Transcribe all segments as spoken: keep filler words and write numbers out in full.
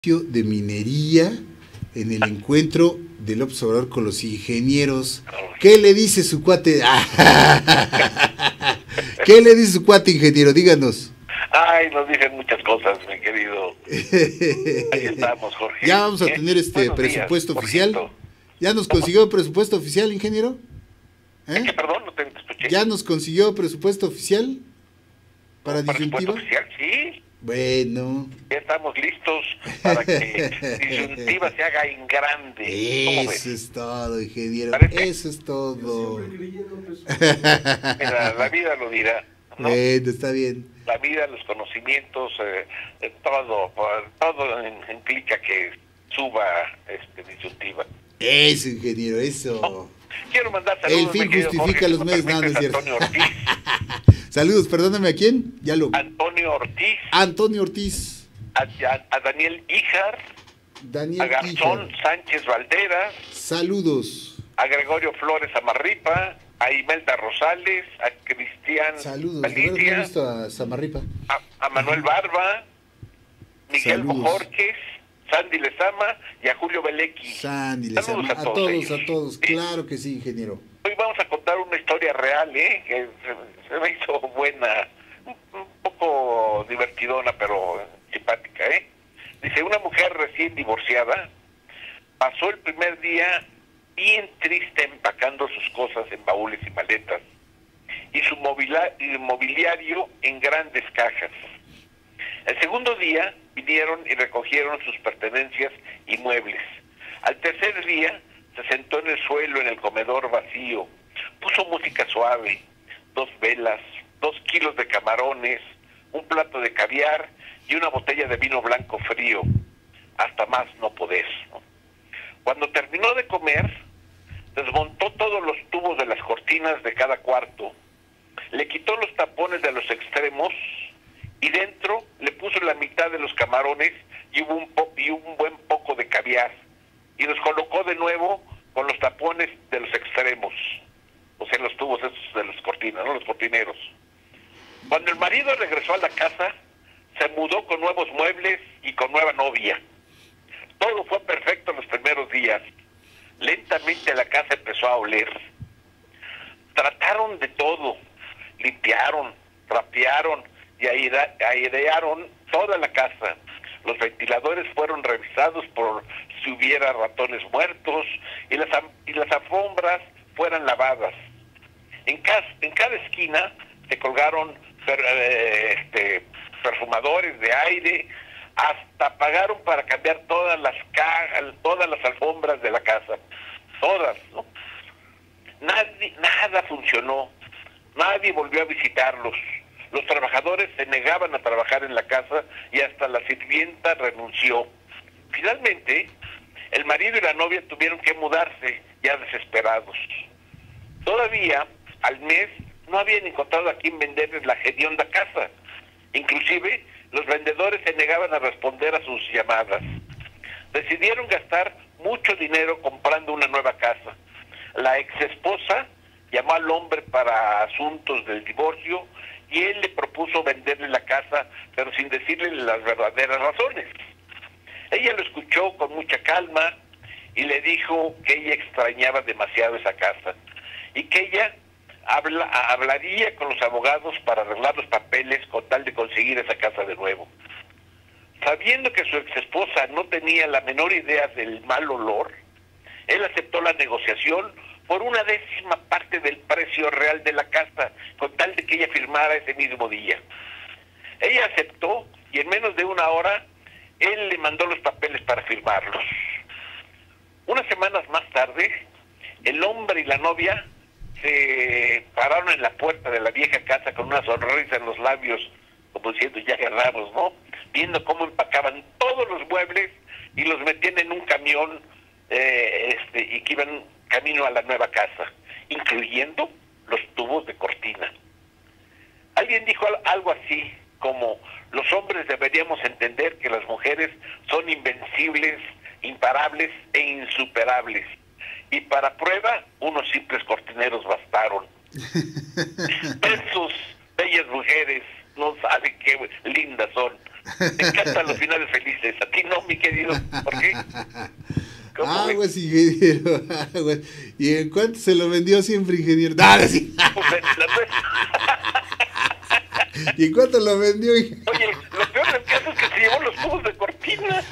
de minería en el encuentro del observador con los ingenieros. ¿Qué le dice su cuate? ¿Qué le dice su cuate, ingeniero? Díganos. Ay, nos dicen muchas cosas, mi querido. Ahí estamos, Jorge. Ya vamos a tener este Buenos presupuesto días, oficial. Jorgito. ¿Ya nos consiguió presupuesto oficial, ingeniero? ¿Eh? ¿Qué, perdón? No te escuché. ¿Ya nos consiguió presupuesto oficial para disyuntiva? Oficial, sí. Bueno. Ya estamos listos para que disyuntiva se haga en grande. Eso es todo, ingeniero. ¿Parece? Eso es todo. Mira, la vida lo dirá, ¿no? Bueno, está bien. La vida, los conocimientos, eh, eh, todo, todo implica que suba este disyuntiva. Eso, ingeniero, eso. No. Quiero mandar saludos. El fin mi justifica Jorge, los medios, nada, no es cierto. Antonio Ortiz. Saludos, perdóname, ¿a quién? Ya lo... Antonio Ortiz. Antonio Ortiz. A, a, a Daniel Ijar. Daniel a Garzón Ijar. Sánchez Valderas. Saludos. A Gregorio Flores Amarripa. A Imelda Rosales. A Cristian Saludos. Galicia, No he visto a Samarripa. a, a Manuel Barba. Miguel Saludos. Bojorques. Sandy Lezama y a Julio Belequi. Sandy Saludos Lezama. a A todos todos, ellos. a todos. Sí. Claro que sí, ingeniero. Hoy vamos a contar una historia real, ¿eh? Que se, se me hizo buena, un, un poco divertidona, pero simpática, ¿eh? Dice, una mujer recién divorciada pasó el primer día bien triste empacando sus cosas en baúles y maletas y su movila- y mobiliario en grandes cajas. El segundo día vinieron y recogieron sus pertenencias y muebles. Al tercer día se sentó en el suelo en el comedor vacío, puso música suave, dos velas, dos kilos de camarones, un plato de caviar y una botella de vino blanco frío, hasta más no poder, ¿no? Cuando terminó de comer, desmontó todos los tubos de las cortinas de cada cuarto, le quitó los tapones de los extremos y dentro le puso la mitad de los camarones y, hubo un, po- y un buen poco de caviar y los colocó de nuevo con los tapones de los extremos, o sea, los tubos esos de las cortinas, ¿no? Los cortineros. Cuando el marido regresó a la casa, se mudó con nuevos muebles y con nueva novia. Todo fue perfecto los primeros días. Lentamente la casa empezó a oler. Trataron de todo, limpiaron, trapearon y aire- airearon toda la casa. Los ventiladores fueron revisados por si hubiera ratones muertos y las, am- y las alfombras fueran lavadas. En, cas- en cada esquina se colgaron per- eh, este, perfumadores de aire, hasta pagaron para cambiar todas las cajas, todas las alfombras de la casa, todas, ¿no? Nadie, nada funcionó, nadie volvió a visitarlos. Los trabajadores se negaban a trabajar en la casa y hasta la sirvienta renunció. Finalmente, el marido y la novia tuvieron que mudarse, ya desesperados. Todavía, al mes, no habían encontrado a quién venderles la hedionda casa. Inclusive, los vendedores se negaban a responder a sus llamadas. Decidieron gastar mucho dinero comprando una nueva casa. La ex esposa llamó al hombre para asuntos del divorcio y él le propuso venderle la casa, pero sin decirle las verdaderas razones. Ella lo escuchó con mucha calma y le dijo que ella extrañaba demasiado esa casa y que ella habla, hablaría con los abogados para arreglar los papeles con tal de conseguir esa casa de nuevo. Sabiendo que su ex esposa no tenía la menor idea del mal olor, él aceptó la negociación por una décima parte del precio real de la casa, con tal de que ella firmara ese mismo día. Ella aceptó y en menos de una hora él le mandó los papeles para firmarlos. Unas semanas más tarde, el hombre y la novia se pararon en la puerta de la vieja casa con una sonrisa en los labios, como diciendo, ya ganamos, ¿no? Viendo cómo empacaban todos los muebles y los metían en un camión eh, este, y que iban camino a la nueva casa, incluyendo los tubos de cortina. Alguien dijo algo así como, los hombres deberíamos entender que las mujeres son invencibles, imparables e insuperables. Y para prueba, unos simples cortineros bastaron. Esos bellas mujeres, no saben qué lindas son. Me encantan los finales felices. A ti no, mi querido. ¿Por qué? Aguas, ingeniero, aguas. ¿Y en cuánto se lo vendió siempre, ingeniero? ¡Dale, sí! ¿Y en cuánto lo vendió, ingeniero? Oye, lo peor del caso es que se llevó los tubos de cortina.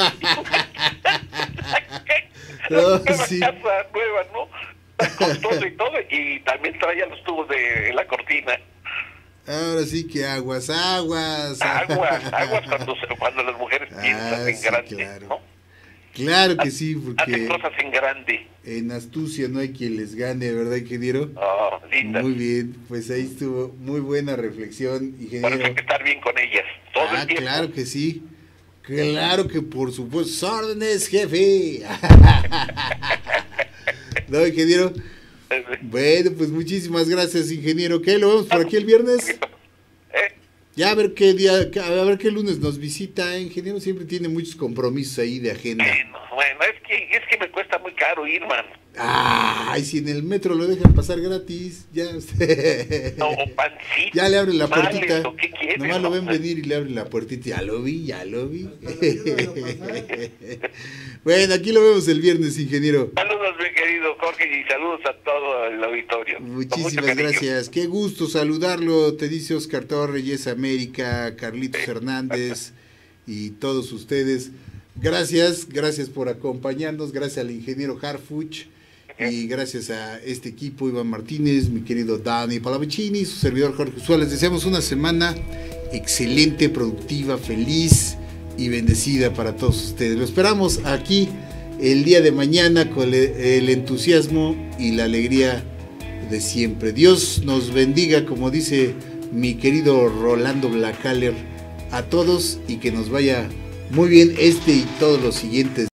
No, nueva sí. casa nueva, ¿no? Con todo y todo. Y también traía los tubos de la cortina. Ahora sí que aguas, aguas. Aguas, aguas cuando, cuando las mujeres Ah, piensan en sí, grande, claro. ¿no? Claro que sí, Hacen porque cosas en grande. en astucia no hay quien les gane, ¿verdad, ingeniero? Oh, linda. Muy bien, pues ahí estuvo muy buena reflexión, Por eso ingeniero. hay que estar bien con ellas. Todo Ah, el tiempo. claro que sí. Claro que por supuesto. ¡Órdenes, jefe! No, ingeniero. Bueno, pues muchísimas gracias, ingeniero. ¿Qué? ¿Lo vemos por aquí el viernes? ¿Eh? Ya a ver qué día, a ver qué lunes nos visita, ¿eh? Ingeniero siempre tiene muchos compromisos ahí de agenda. Bueno, bueno, es que, es que me cuesta muy caro ir, man. Ay, si en el metro lo dejan pasar gratis, ya usted. No, pancito. Ya le abren la tamales, puertita. ¿o qué quieres, Nomás lo no? ven venir y le abren la puertita. Ya lo vi, ya lo vi. Bueno, aquí lo vemos el viernes, ingeniero. Saludos, mi querido Jorge, y saludos a todo el auditorio. Con mucho Muchísimas cariño. gracias. Qué gusto saludarlo. Te dice Oscar Torres, Yes América, Carlitos Hernández y todos ustedes. Gracias, gracias por acompañarnos. Gracias al ingeniero Harfuch. Y gracias a este equipo, Iván Martínez, mi querido Dani Palavicini, su servidor Jorge Suárez. Les deseamos una semana excelente, productiva, feliz y bendecida para todos ustedes. Lo esperamos aquí el día de mañana con el entusiasmo y la alegría de siempre. Dios nos bendiga, como dice mi querido Rolando Blacaller, a todos y que nos vaya muy bien este y todos los siguientes.